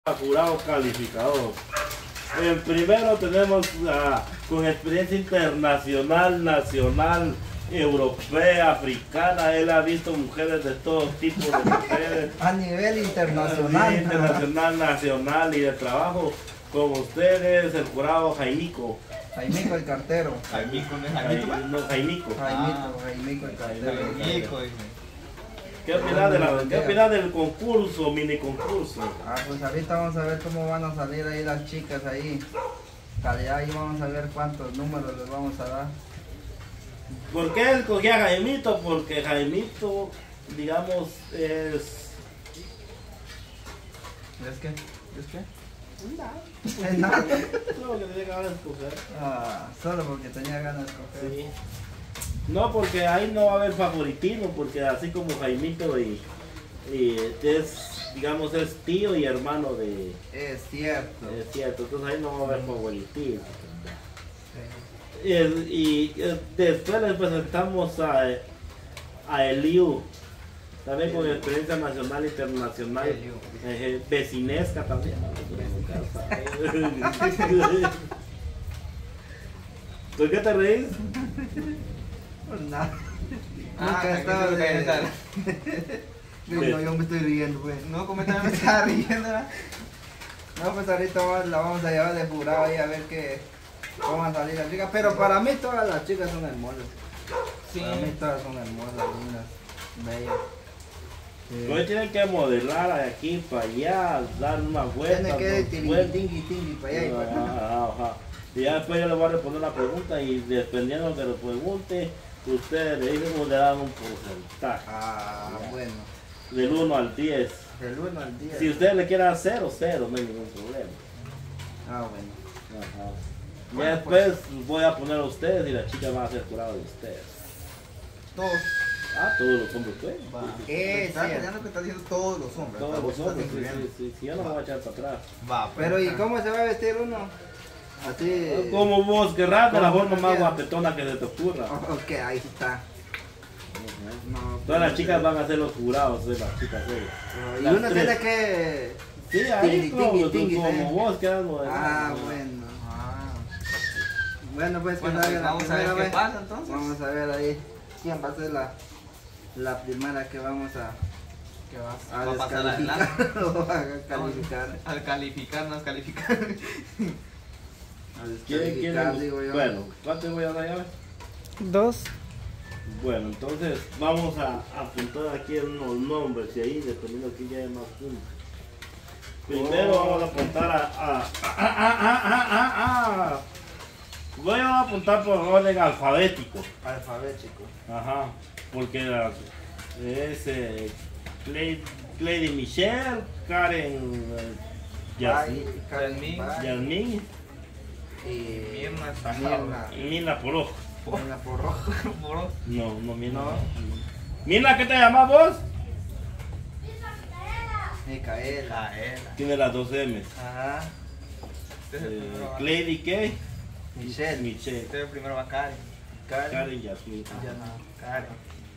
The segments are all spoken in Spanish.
Jurado calificador. En primero tenemos con experiencia internacional, nacional, europea, africana. Él ha visto mujeres de todo tipo de mujeres. A nivel internacional. Internacional, nacional y de trabajo. Con ustedes, el jurado Jaimico. Jaimico el cartero. Jaimico, ¿no es Jaimico? No, Jaimico. Jaimico el cartero. Jaimico, ¿Qué opinas del concurso, mini concurso? Pues ahorita vamos a ver cómo van a salir ahí las chicas ahí. Ahí vamos a ver cuántos números les vamos a dar. ¿Por qué escogí a Jaimito? Porque Jaimito, digamos, es... ¿Es qué? ¿Es qué? Es nada. Solo que tenía ganas de escoger. Solo porque tenía ganas de escoger. Sí. No, porque ahí no va a haber favoritismo, porque así como Jaimito y es, digamos, es tío y hermano de... Es cierto. Es cierto, entonces ahí no va a haber favoritismo. Sí. Y después les presentamos a Eliu, también con experiencia nacional e internacional. Vecinesca también. ¿Por qué te reís? Pues nada. Nunca he estado de... No, yo me estoy riendo, pues. No, como también me estaba riendo, ¿verdad? No, pues ahorita la vamos a llevar de jurado ahí a ver cómo van a salir las chicas. Pero para mí todas las chicas son hermosas. Sí. Para mí todas son hermosas, lindas, bellas. Hoy tienen que modelar de aquí para allá, dar una vuelta. Tiene que tingui para allá y para acá. Ajá. Y ya después yo le voy a responder la pregunta y dependiendo de lo que le pregunte, ustedes le dicen le dan un porcentaje. Bueno. Del 1 al 10. Del 1 al 10. Si ustedes le quieren dar 0, 0, no hay ningún problema. Bueno. Ajá. Bueno, Ya después voy a poner a ustedes y las chicas van a ser jurados de ustedes. Todos. Todos los hombres pueden. Está peleando que está diciendo todos los hombres. Todos los hombres, incluyendo. sí, yo no me voy a echar para atrás. Va, Pero ¿y cómo se va a vestir uno? Así. Como vos querrás, de la ¿Cómo forma más quieras? guapetona que se te ocurra. Ok, ahí está. No, Todas las chicas van a ser los jurados de las chicas. Y Las uno tres. tiene que. Sí, ahí Tingui, como vos quedas Bueno. Bueno, pues Bueno, que pues salga la vamos a ver primera qué vez. pasa entonces. Vamos a ver ahí quién va a ser la primera que vamos a Va a pasar descalificar o a calificar. Al calificar, no es calificar. A ¿Quién descalificar, digo yo. Bueno, ¿cuánto voy a dar? 2. Bueno, entonces vamos a apuntar aquí unos nombres y ahí dependiendo de quién lleve más puntos. Primero vamos a apuntar voy a apuntar por orden alfabético. Alfabético. Ajá, porque es Lady Michelle, Karen, Yasmín. Yasmín Y Mirna Mirna. y Mirna Porro. Mirna Porro. Moro. No, Mirna. No. Mirna, ¿qué te llamas vos? Micaela. Tiene las dos M's. Ajá. Este es el primero. Va. Lady ¿qué? Michelle. Michelle. Este es el primero va Karen. Karen Yasmín. Ya no. Karen.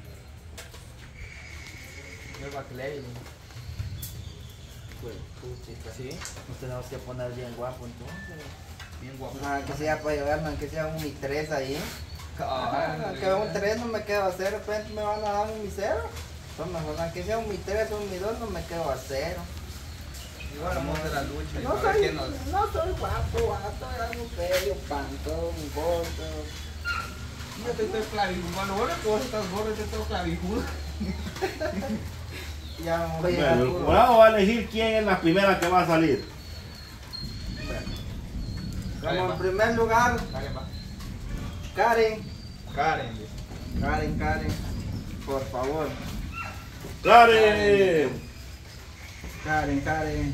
Primero va Clay. Pues, puchica. Sí. Nos tenemos que poner bien guapo entonces. Bien guapo. Que sea para llevarme, aunque sea un mi 3 ahí. Que un 3 no me quedo a 0, de repente me van a dar un mi 0. Son mejor, aunque sea un mi 3 o un mi 2 no me quedo a 0. Igual vamos de la lucha. No a ver soy, quién nos... no soy guapo, era un pelo, pantón, gordo. Yo te estoy clavijudo. Bueno, bueno que vos estás gordo, yo estoy clavijudo. Ya me voy a Bueno, el llegar. jurado va a elegir quién es la primera que va a salir. Como en primer lugar, Karen va. Karen. Karen, dice. Karen, por favor. ¡Karen! Karen. ¡Karen!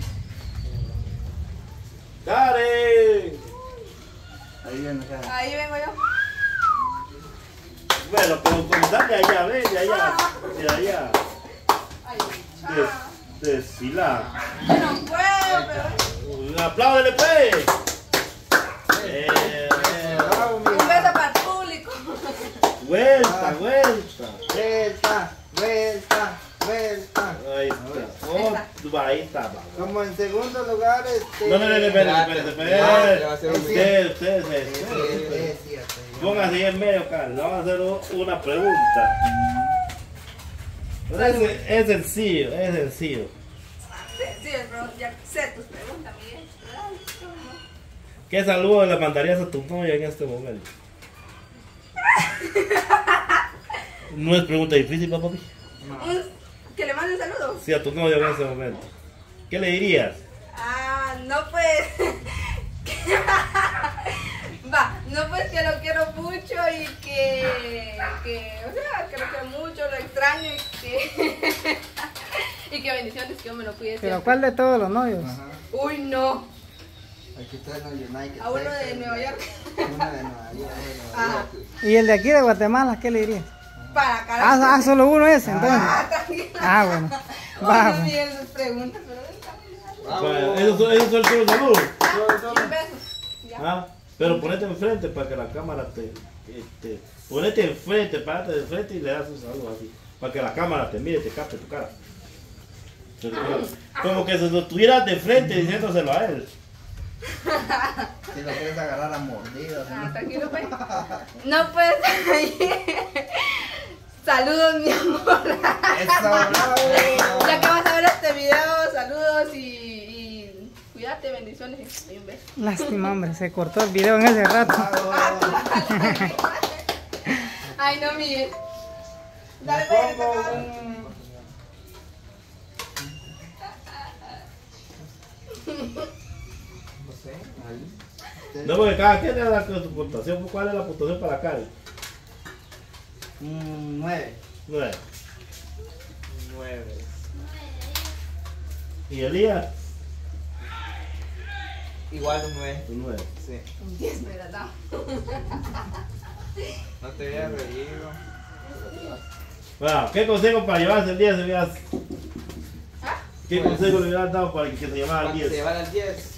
Ahí viene Karen. Ahí vengo yo. Bueno, pero comenzar de allá, ve, de allá. De allá. Ay, chao. Desfilar. Yo no puedo, pero... ¡Apláudele, pues! Bravo, Un mija. beso para el público. Vuelta. Vuelta. Ahí está. Oh, ahí está. va. Como en segundo lugar, No, espérate. Usted. Sí, Póngase ahí en medio, Carlos. Le vamos a hacer una pregunta. Es sencillo. Sí, bro, ya sé tus preguntas, Miguel. Ay, ¿cómo? ¿Qué saludo le mandarías a tu novia en este momento? No es pregunta difícil, papi. Que le mande un saludo. Sí, a tu novia en este momento. ¿Qué le dirías? No pues. No pues que lo quiero mucho y que o sea, que lo quiero mucho, lo extraño y que bendiciones, que yo me lo cuide Pero siempre. ¿cuál de todos los novios? Ajá. Uy, no. Aquí está en el United. A uno de Nueva York. Una de Nueva York. Ajá. ¿Y el de aquí de Guatemala qué le dirías? Para carajo. Solo uno ese, entonces. Tranquila. Bueno. Oye, Vamos. Miguel, sus preguntas, pero está bien. Esos son los saludos. 100 pesos. Ya. Ah, pero ponete enfrente para que la cámara ponete enfrente, párate de frente y le das un saludo así. Para que la cámara te mire, te capte tu cara. Como que se lo tuvieras de frente diciéndoselo a él. Si lo quieres agarrar a mordidas. ¿no? Tranquilo, pues. No, pues. Saludos, mi amor. Eso, bravo. Ya que vas a ver este video, saludos y cuídate, bendiciones y un beso. Lástima, hombre, se cortó el video en ese rato. Ay, no, Miguel. Dale, Me pues, pongo toca. No sé, ahí. No, porque cada quien le da su puntuación. ¿Cuál es la puntuación para Cali? 9. 9. 9. ¿Y Elías? Igual un 9. Un 9. Sí. Un 10 me la da. No te había reído. Bueno, ¿qué consejo para llevarse el 10 si hubieras... ¿Ah? ¿Qué Pues- consejo le hubieras dado para que se llevara el Cuando 10? se llevara el 10,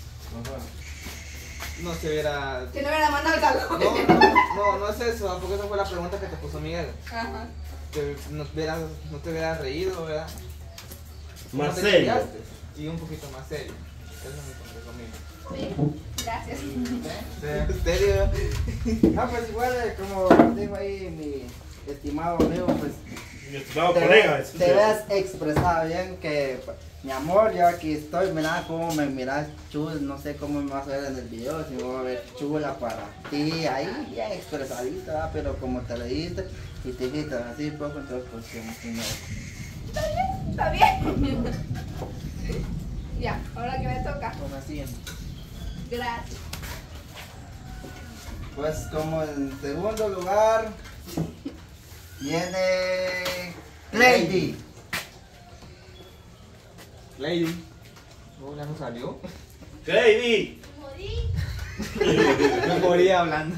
no se hubiera. Que no me la manda el calor. No es eso, porque esa fue la pregunta que te puso Miguel. Ajá. Que no te hubieras reído, ¿verdad? Más ¿Cómo te serio. criaste? Y un poquito más serio. Eso es mi consejo mío. Sí, gracias. ¿En serio? No, pues igual, como dijo ahí mi estimado amigo, pues Mi estimado te, colega. te ves expresado bien que, mi amor, yo aquí estoy, mira cómo me miras chula, no sé cómo me vas a ver en el video, si me voy a ver chula para ti, ahí bien expresadita, ¿verdad? Pero como te leíste y te dijiste así poco, entonces pues que no. Está bien. Ya, ahora que me toca. Como así. Gracias. Pues como en segundo lugar viene Lady. Lady. ¿No ya no salió? Lady. Me moría hablando.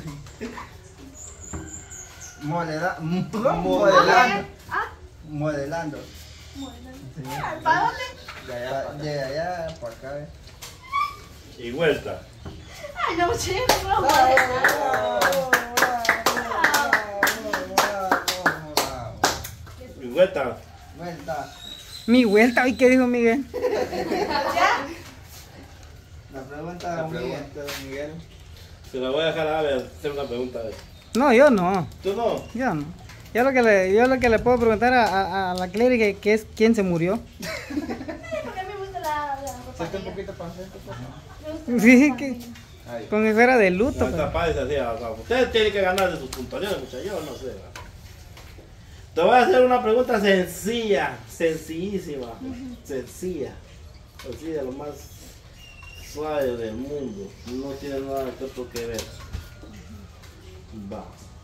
Modelando. Modelando. ¿Para dónde? De allá para acá. Y vuelta. Ay, no, chico. Y vuelta. Vuelta. Mi vuelta, ¿y qué dijo Miguel? ¿Ya? La pregunta La de Miguel. pregunta de Miguel. Se la voy a dejar a ver, hacer una pregunta. No, yo no. ¿Tú no? Yo no. Yo lo que le puedo preguntar a la Clary que es quién se murió. Porque a mí me gusta la Saca un poquito para hacer esto. Sí, que Ahí. con que fuera de luto. No, pero- esta padre es así, o sea, ustedes tienen que ganar de sus puntuaciones, muchachos, yo no sé. ¿verdad? Te voy a hacer una pregunta sencilla, sencillísima, sencilla, así de lo más suave del mundo, no tiene nada que ver. Va.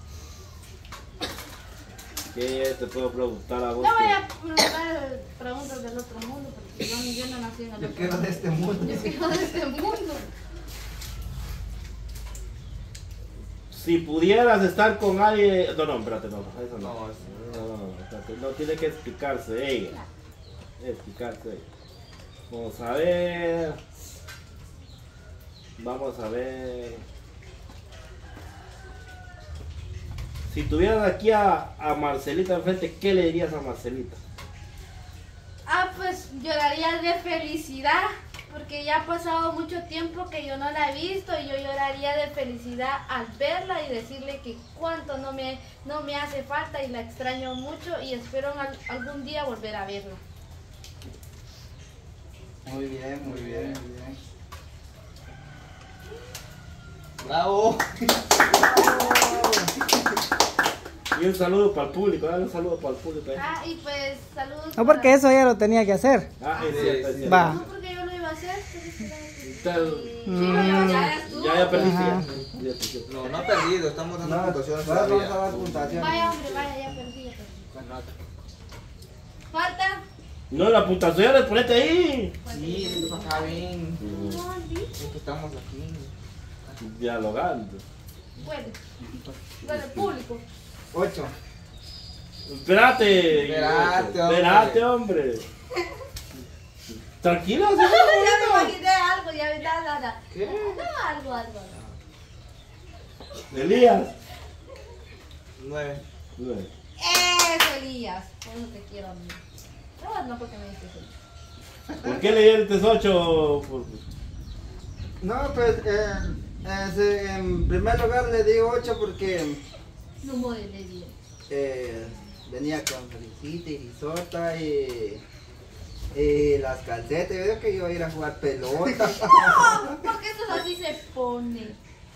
¿Qué te puedo preguntar a vos? No voy a preguntar preguntas del otro mundo porque yo no nací en el Yo otro quiero mundo. de este mundo. Yo quiero de este mundo. Si pudieras estar con alguien... No, espérate, no, eso no. No, eso No, espérate, no tiene que explicarse ella. Explicarse ella. Vamos a ver. Vamos a ver. Si tuvieras aquí a Marcelita enfrente, ¿qué le dirías a Marcelita? Pues Lloraría de felicidad, porque ya ha pasado mucho tiempo que yo no la he visto y yo lloraría de felicidad al verla y decirle que cuánto no me hace falta y la extraño mucho y espero algún día volver a verla. Muy bien, muy bien, muy bien. Bravo. Y un saludo para el público, dale un saludo para el público. Ah, y pues saludos. No, porque eso ya lo tenía que hacer. Ah, es cierto, es cierto. Va. No, porque yo lo iba a hacer. Ya perdiste. Ajá. No, no ha perdido, estamos dando No, puntuaciones vamos a todavía. dar puntuación. Vaya, hombre, vaya, ya perdí. Falta. No, la puntuación, ponete ahí. Sí, se pasaba bien. No, Es que estamos aquí. Dialogando. puede. Bueno, el público. 8. Espérate. Espérate, hombre. Espérate, hombre. Tranquilo, Ya me imaginé algo, ya me nada. ¿Qué? No, algo. Elías. 9. Eso, Elías. Por eso te quiero a mí. No, porque me dices eso. ¿Por qué le diste 8? No, pues en primer lugar le di 8 porque No muere de día. venía con risita y risota y las calcetas. Yo digo que iba a ir a jugar pelota. No, porque eso así se pone.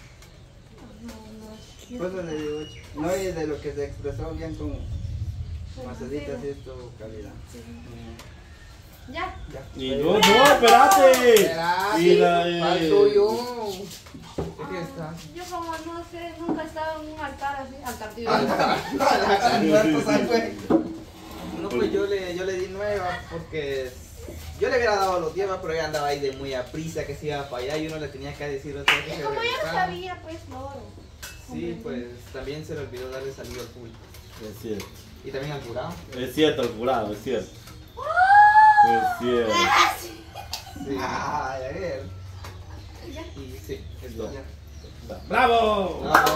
No. Por eso le di 8. No, y de lo que se expresó bien con Marcelita, sí estuvo calidad. Ya. Ya. Y no, espérate. Espérate. Y la. Falto yo. ¿Qué está? Yo como no sé, nunca he estado en un altar así, altar tío. No, pues yo le di 9 porque yo le hubiera dado los 10, pero ella andaba ahí de muy a prisa que se iba para allá y uno le tenía que decir otra vez que se Como yo no regresara. sabía, pues no. Sí, pues también se le olvidó darle saludo al público. Es cierto. Y también al jurado. Es cierto, el jurado, es cierto. Es cierto. Sí. Ay, a ver. Y sí, es Ya. todo. ¡Bravo! Bravo.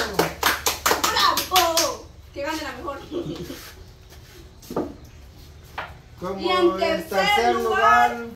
¡Bravo! Que gane la mejor. Como Y en tercer lugar,